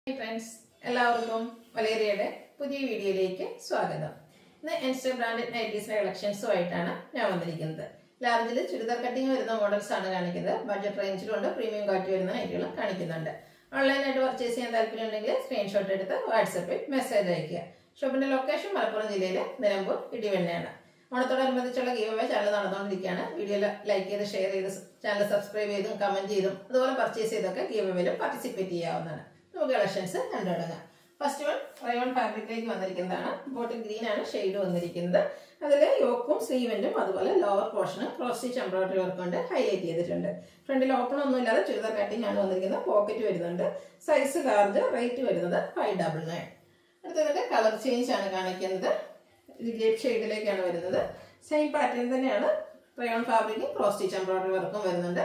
Hey friends, എല്ലാവർക്കും വലേറിയയുടെ പുതിയ വീഡിയോയിലേക്ക് സ്വാഗതം. ഇന്ന് എൻസ്റ്റർ ബ്രാൻഡഡ് നൈറ്റീസിന്റെ കളക്ഷൻസുമായിട്ടാണ് ഞാൻ വന്നിരിക്കുന്നത്. ലാർജിൽ ചുരിദാർ കട്ടിങ് വരുന്ന മോഡൽസ് ആണ് കാണിക്കുന്നത്. ബഡ്ജറ്റ് റേഞ്ചിലുണ്ട്, പ്രീമിയം ക്വാളിറ്റി വരുന്ന നൈറ്റുകളും കാണിക്കുന്നുണ്ട്. ഓൺലൈനായിട്ട് പർച്ചേസ് ചെയ്യാൻ താല്പര്യമുണ്ടെങ്കിൽ സ്ക്രീൻഷോട്ട് എടുത്ത് വാട്സാപ്പിൽ മെസ്സേജ് അയയ്ക്കുക. ഷോപ്പിന്റെ ലൊക്കേഷൻ മലപ്പുറം ജില്ലയിലെ നിലമ്പൂർ ഇടിവണ്ണയാണ്. ഓണത്തോടനുബന്ധിച്ചുള്ള ഗീവ് അവേ ചാനൽ നടന്നുകൊണ്ടിരിക്കുകയാണ്. വീഡിയോ ലൈക്ക് ചെയ്ത് ഷെയർ ചെയ്ത് ചാനൽ സബ്സ്ക്രൈബ് ചെയ്തും കമന്റ് ചെയ്തും അതുപോലെ പർച്ചേസ് ചെയ്തൊക്കെ ഗീവ് അവേയിലും പാർട്ടിസിപ്പേറ്റ് ചെയ്യാവുന്നതാണ്. നമുക്ക് കളക്ഷൻസ് കണ്ടു തുടങ്ങാം. ഫസ്റ്റ് വൺ റയോൺ ഫാബ്രിക്കിലേക്ക് വന്നിരിക്കുന്നതാണ്. ബോട്ടിൽ ഗ്രീൻ ആണ് ഷെയ്ഡ് വന്നിരിക്കുന്നത്. അതിൽ യോക്കും സ്ലീവെന്റും അതുപോലെ ലോവർ പോർഷനും ക്രോസ് സ്റ്റിച്ച് എംബ്രോയിഡറി വർക്ക് കൊണ്ട് ഹൈലൈറ്റ് ചെയ്തിട്ടുണ്ട്. ഫ്രണ്ടിൽ ഓപ്പൺ ഒന്നും ഇല്ലാതെ ചുരിദാർ കട്ടിംഗ് ആണ് വന്നിരിക്കുന്നത്. പോക്കറ്റ് വരുന്നുണ്ട്. സൈസ് ലാർജ്, റേറ്റ് വരുന്നത് 599. അടുത്തതിന്റെ കളർ ചേഞ്ച് ആണ് കാണിക്കുന്നത്. ഗ്രേപ്പ് ഷെയ്ഡിലേക്കാണ് വരുന്നത്. സെയിം പാറ്റേൺ തന്നെയാണ് റയോൺ ഫാബ്രിക്കും ക്രോസ് സ്റ്റിച്ച് എംബ്രോയിഡറി വർക്കും വരുന്നുണ്ട്.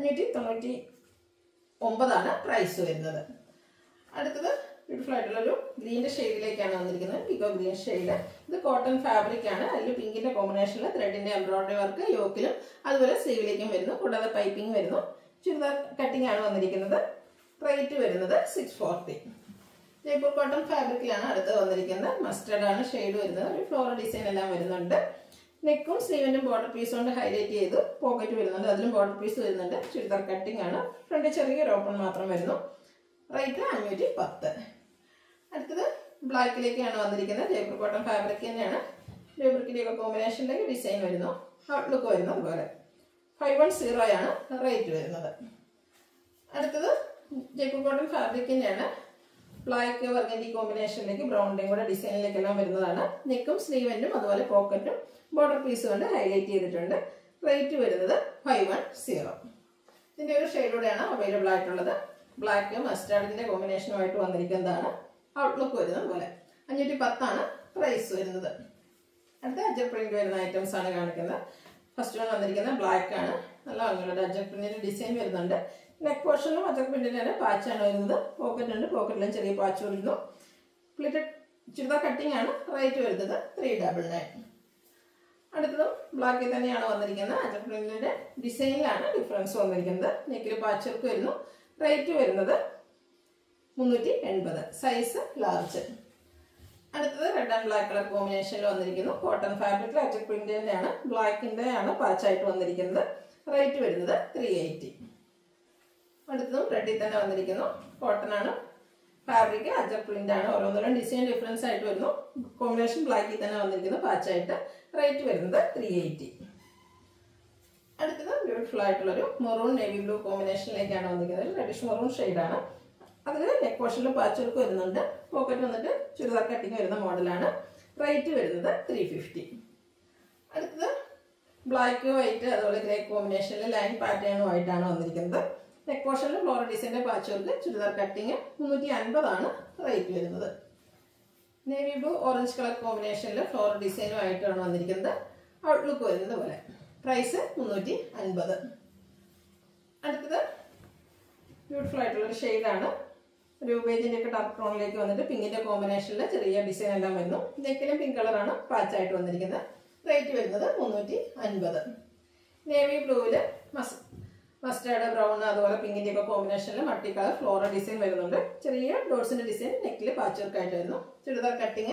599 പ്രൈസ് വരുന്നത്. അടുത്തത് ബ്യൂട്ടിഫുൾ ആയിട്ടുള്ളൊരു ഗ്രീൻ്റെ ഷെയ്ഡിലേക്കാണ് വന്നിരിക്കുന്നത്. പിക്കോ ഗ്രീൻ ഷെയ്ഡ്. ഇത് കോട്ടൺ ഫാബ്രിക് ആണ്. അതിൽ പിങ്കിന്റെ കോമ്പിനേഷനിൽ ത്രെഡിന്റെ എംബ്രോയിഡറി വർക്ക് യോക്കിലും അതുപോലെ സ്ലീവിലേക്കും വരുന്നു. കൂടാതെ പൈപ്പിംഗ് വരുന്നു. ചുരിദാർ കട്ടിംഗ് ആണ് വന്നിരിക്കുന്നത്. റേറ്റ് വരുന്നത് 640. ജയ്പൂർ കോട്ടൺ ഫാബ്രിക്കിലാണ് അടുത്ത് വന്നിരിക്കുന്നത്. മസ്റ്റർഡ് ആണ് ഷെയ്ഡ് വരുന്നത്. ഒരു ഫ്ലോറൽ ഡിസൈൻ എല്ലാം വരുന്നുണ്ട്. നെക്കും സ്ലീവിന്റും ബോർഡർ പീസ് കൊണ്ട് ഹൈലൈറ്റ് ചെയ്ത് പോക്കറ്റ് വരുന്നുണ്ട്. അതിലും ബോർഡർ പീസ് വരുന്നുണ്ട്. ചുരിദാർ കട്ടിംഗ് ആണ്. ഫ്രണ്ട് ചെറിയൊരു ഓപ്പൺ മാത്രം വരുന്നു. റേറ്റ് 510. അടുത്തത് ബ്ലാക്കിലേക്കാണ് വന്നിരിക്കുന്നത്. ജയ്പൂർ കോട്ടൺ ഫാബ്രിക് തന്നെയാണ്. ജയ്പൂർക്കിന്റെ ഒക്കെ കോമ്പിനേഷനിലേക്ക് ഡിസൈൻ വരുന്നു. ഔട്ട്ലുക്ക് വരുന്നു. അതുപോലെ 510 ആണ് റേറ്റ് വരുന്നത്. അടുത്തത് ജയ്പൂർ കോട്ടൺ ഫാബ്രിക് തന്നെയാണ്. ബ്ലാക്ക് വർഗൻഡി കോമ്പിനേഷനിലേക്ക് ബ്രൗണിന്റെയും കൂടെ ഡിസൈനിലേക്കെല്ലാം വരുന്നതാണ്. നെക്കും സ്ലീവെന്റും അതുപോലെ പോക്കറ്റും ബോർഡർ പീസ് കൊണ്ട് ഹൈലൈറ്റ് ചെയ്തിട്ടുണ്ട്. റേറ്റ് വരുന്നത് 510. ഇതിന്റെ ഒരു ഷെയ്ഡോടെയാണ് അവൈലബിൾ ആയിട്ടുള്ളത്. ബ്ലാക്ക് മസ്റ്റാർഡിന്റെ കോമ്പിനേഷനുമായിട്ട് വന്നിരിക്കുന്നതാണ്. ഔട്ട്ലുക്ക് വരുന്നത് പോലെ 510 പ്രൈസ് വരുന്നത്. അടുത്ത അജർ പ്രിന്റ് വരുന്ന ഐറ്റംസ് ആണ് കാണിക്കുന്നത്. ഫസ്റ്റ് വൺ വന്നിരിക്കുന്നത് ബ്ലാക്ക് ആണ്. നല്ല ഭംഗിയുള്ള അജർ പ്രിന്റിന്റെ ഡിസൈൻ വരുന്നുണ്ട്. നെക്ക് പോർഷനിലും അജർ പ്രിന്റിന്റെ പാച്ചാണ് വരുന്നത്. പോക്കറ്റ് ഉണ്ട്. പോക്കറ്റിലും ചെറിയ പാച്ച് വരുന്നു. പ്ലിറ്റഡ് ചുരിദാർ കട്ടിംഗ് ആണ്. റേറ്റ് വരുന്നത് 399. അടുത്തതും ബ്ലാക്കിൽ തന്നെയാണ് വന്നിരിക്കുന്നത്. അജർ പ്രിന്റിന്റെ ഡിസൈനിലാണ് ഡിഫറൻസ് വന്നിരിക്കുന്നത്. നെക്കിൽ പാച്ച് വർക്ക് വരുന്നു. റേറ്റ് വരുന്നത് 380. Size large. അടുത്തത് റെഡ് ആൻഡ് ബ്ലാക്ക് കളർ കോമ്പിനേഷനിൽ വന്നിരിക്കുന്നു. കോട്ടൺ ഫാബ്രിക് അജർ പ്രിന്റിന്റെ ആണ്. ബ്ലാക്കിന്റെ ആണ് പാച്ചായിട്ട് വന്നിരിക്കുന്നത്. റേറ്റ് വരുന്നത് 380. അടുത്തതും റെഡിൽ തന്നെ വന്നിരിക്കുന്നു. കോട്ടൺ ആണ്. ഫാബ്രിക് അജർ പ്രിന്റ് ആണ്. ഓരോന്നിലും ഡിസൈൻ ഡിഫറൻസ് ആയിട്ട് വരുന്നു. കോമ്പിനേഷൻ ബ്ലാക്കിൽ തന്നെ വന്നിരിക്കുന്നു പാച്ചായിട്ട്. റേറ്റ് വരുന്നത് 380. അടുത്തത് ബ്യൂട്ടിഫുൾ ആയിട്ടുള്ളൊരു മെറൂൺ നേവി ബ്ലൂ കോമ്പിനേഷനിലേക്കാണ് വന്നിരിക്കുന്നത്. റെഡിഷ് മെറൂൺ ഷെയ്ഡാണ്. അതിൽ നെക്ക് പോർഷനിൽ പാച്ച് വർക്ക് വരുന്നുണ്ട്. പോക്കറ്റ് വന്നിട്ട് ചുരിദാർ കട്ടിങ് വരുന്ന മോഡലാണ്. റേറ്റ് വരുന്നത് 350. അടുത്തത് ബ്ലാക്ക് വൈറ്റ് അതുപോലെ ഗ്രേ കോമ്പിനേഷനിൽ ലൈൻ പാറ്റേണുമായിട്ടാണ് വന്നിരിക്കുന്നത്. നെക്ക് പോർഷനിൽ ഫ്ലോറൽ ഡിസൈൻ്റെ patch work churidar cutting 350 rate വരുന്നത്. നേവി ബ്ലൂ ഓറഞ്ച് കളർ കോമ്പിനേഷനിൽ ഫ്ലോറൽ ഡിസൈനുമായിട്ടാണ് വന്നിരിക്കുന്നത്. ഔട്ട്ലുക്ക് വരുന്നത് പോലെ. പ്രൈസ് 350. അടുത്തത് ബ്യൂട്ടിഫുൾ ആയിട്ടുള്ളൊരു ഷെയ്ഡാണ്. ഒരു ബേജിന്റെ ഒക്കെ ഡാർക്ക് ടോണിലേക്ക് വന്നിട്ട് പിങ്കിന്റെ കോമ്പിനേഷനിൽ ചെറിയ ഡിസൈൻ എല്ലാം വരുന്നു. നെക്കിലും പിങ്ക് കളറാണ് പാച്ചായിട്ട് വന്നിരിക്കുന്നത്. റേറ്റ് വരുന്നത് 350. നേവി ബ്ലൂവില് മസ്റ്റാർഡ് ബ്രൗൺ അതുപോലെ പിങ്കിന്റെ ഒക്കെ കോമ്പിനേഷനിൽ മൾട്ടി കളർ ഫ്ലോറൽ ഡിസൈൻ വരുന്നുണ്ട്. ചെറിയ ഡോട്ട്സിന്റെ ഡിസൈൻ നെക്കിൽ പാച്ച് വർക്ക് ആയിട്ട് വരുന്നു. ചുരിദാർ കട്ടിങ്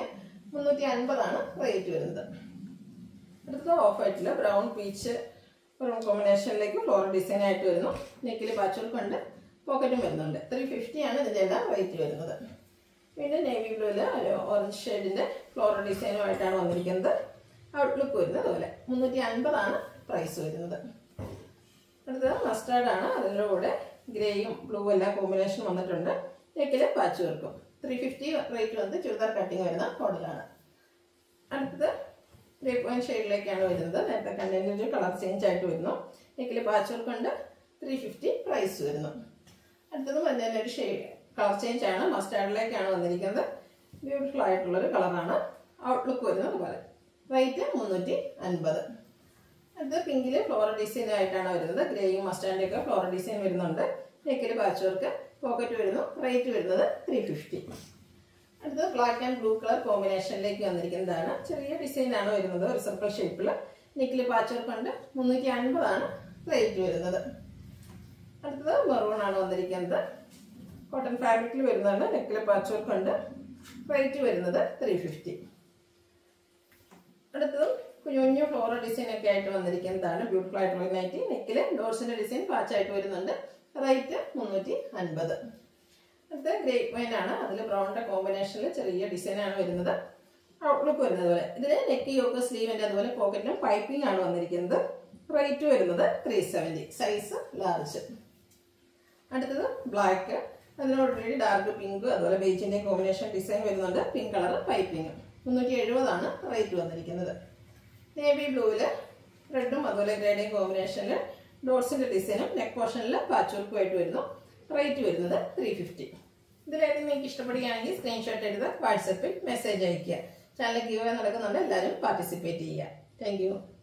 350 റേറ്റ് വരുന്നത്. അടുത്തത് ഓഫ് ആയിട്ടുള്ള ബ്രൗൺ പീച്ച് ബ്രൗൺ കോമ്പിനേഷനിലേക്ക് ഫ്ലോറൽ ഡിസൈൻ ആയിട്ട് വരുന്നു. നെക്കിൽ പാച്ച് വർക്ക് ഉണ്ട്. പോക്കറ്റും വരുന്നുണ്ട്. 350 ഇതിന്റെ എല്ലാം റേറ്റ് വരുന്നത്. വീണ്ടും നേവി ബ്ലൂവിൽ ഒരു ഓറഞ്ച് ഷെയ്ഡിന്റെ ഫ്ലോറൽ ഡിസൈനുമായിട്ടാണ് വന്നിരിക്കുന്നത്. ഔട്ട്ലുക്ക് വരുന്നത് അതുപോലെ 350 പ്രൈസ് വരുന്നത്. അടുത്തത് മസ്റ്റാർഡ് ആണ്. അതിൻ്റെ കൂടെ ഗ്രേയും ബ്ലൂ എല്ലാം കോമ്പിനേഷൻ വന്നിട്ടുണ്ട്. നെക്കിൽ പാച്ച് വർക്കും 350 റേറ്റ് വന്ന് ചുരിദാർ കട്ടിങ് വരുന്ന മോഡലാണ്. അടുത്തത് ഗ്രേപ്പ് വൈൻ ഷെയ്ഡിലേക്കാണ് വരുന്നത്. നേരത്തെ കണ്ടതിൻ്റെ ഒരു കളർ ചേഞ്ച് ആയിട്ട് വരുന്നു. നെക്കിൽ പാച്ച് വർക്ക് ഉണ്ട്. 350 പ്രൈസ് വരുന്നു. അടുത്തത് മഞ്ഞൻ്റെ ഒരു കളർ ചേഞ്ച് ആണ്. മസ്റ്റാർഡിലേക്കാണ് വന്നിരിക്കുന്നത്. ബ്യൂട്ടിഫുൾ ആയിട്ടുള്ളൊരു കളറാണ്. ഔട്ട്ലുക്ക് വരുന്നത് അതുപോലെ. റേറ്റ് 350. അടുത്തത് പിങ്കിൽ ഫ്ലോറൽ ഡിസൈൻ ആയിട്ടാണ് വരുന്നത്. ഗ്രേയും മസ്റ്റാർഡിൻ്റെ ഒക്കെ ഫ്ലോറൽ ഡിസൈൻ വരുന്നുണ്ട്. നെക്കിൽ പാച്ച് വർക്ക് പോക്കറ്റ് വരുന്നു. റേറ്റ് വരുന്നത് 350. അടുത്തത് ബ്ലാക്ക് ആൻഡ് ബ്ലൂ കളർ കോമ്പിനേഷനിലേക്ക് വന്നിരിക്കുന്നതാണ്. ചെറിയ ഡിസൈൻ ആണ് വരുന്നത്. ഒരു സർക്കിൾ ഷേപ്പിൽ നെക്കിൽ പാച്ച് വർക്ക് ഉണ്ട്. 350 റേറ്റ് വരുന്നത്. അടുത്തത് മെറൂൺ ആണ് വന്നിരിക്കുന്നത്. കോട്ടൺ ഫാബ്രിക്കിൽ വരുന്നതാണ്. നെക്കിൽ പാച്ച് വർക്ക് ഉണ്ട്. റേറ്റ് വരുന്നത് 350. അടുത്തതും കുഞ്ഞു കുഞ്ഞു ഫ്ലോറൽ ഡിസൈൻ ഒക്കെ ആയിട്ട് വന്നിരിക്കുന്നതാണ്. ബ്യൂട്ടിഫുൾ ആയിട്ടുള്ള നൈറ്റി. നെക്കിൽ ഡോട്ട്സിന്റെ ഡിസൈൻ പാച്ചായിട്ട് വരുന്നുണ്ട്. റേറ്റ് 350. അടുത്ത ഗ്രേപ്പ് വൈൻ ആണ്. അതിൽ ബ്രൗണിന്റെ കോമ്പിനേഷനിൽ ചെറിയ ഡിസൈൻ ആണ് വരുന്നത്. ഔട്ട്ലുക്ക് വരുന്നത് പോലെ. ഇതിൽ നെക്ക് യോക്ക് സ്ലീവിന്റെ അതുപോലെ പോക്കറ്റിലും പൈപ്പിംഗ് ആണ് വന്നിരിക്കുന്നത്. റേറ്റ് വരുന്നത് 370. Size large. അടുത്തത് ബ്ലാക്ക്. അതിനോടുകൂടി ഡാർക്ക് പിങ്ക് അതുപോലെ ബേജിന്റെ കോമ്പിനേഷൻ ഡിസൈൻ വരുന്നുണ്ട്. Pink colour piping. 370 ആണ് റേറ്റ് വന്നിരിക്കുന്നത്. നേവി ബ്ലൂവില് റെഡും അതുപോലെ ഗ്രേഡിയും കോമ്പിനേഷനിൽ ഡോട്ട്സിന്റെ ഡിസൈനും നെക്ക് പോർഷനിൽ പാച്ച് വർക്കുമായിട്ട് വരുന്നു. റേറ്റ് വരുന്നത് 350. ഇതിലേതെങ്കിലും നിങ്ങൾക്ക് ഇഷ്ടപ്പെടുകയാണെങ്കിൽ സ്ക്രീൻഷോട്ട് എടുത്ത് വാട്സപ്പിൽ മെസ്സേജ് അയയ്ക്കുക. ചാനൽ ഗീവ് അവേ നടക്കുന്നുണ്ട്. എല്ലാവരും പാർട്ടിസിപ്പേറ്റ് ചെയ്യുക. Thank U.